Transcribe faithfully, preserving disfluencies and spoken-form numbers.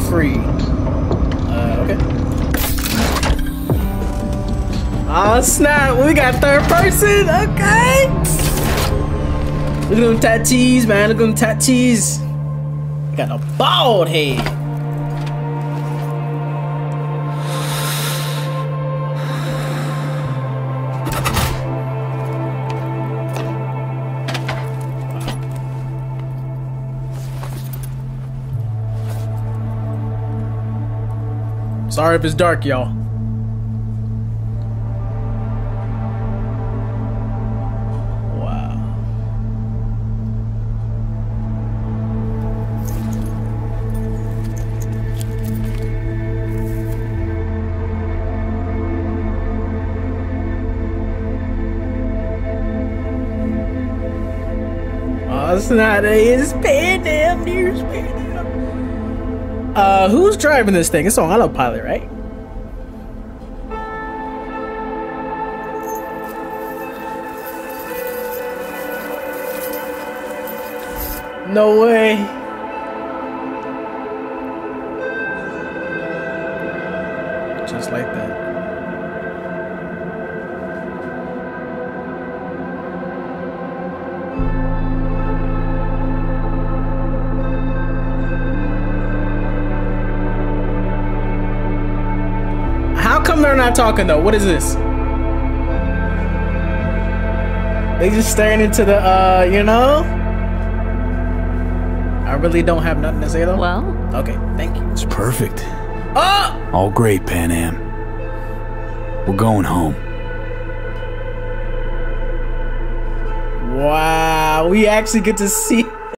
free. Uh, okay. Oh snap, we got third person, okay. Look at them tattoos, man, look at them tattoos. Got a bald head. Sorry if it's dark, y'all. Wow. Oh, it's not a, it's PANAM, near PANAM. Uh, who's driving this thing? It's on autopilot, right? No way. Just like that. How come they're not talking though? What is this? They just staring into the, uh, you know? I really don't have nothing to say though. Well? Okay, thank you. It's perfect. Oh! All great, PANAM. We're going home. Wow, we actually get to see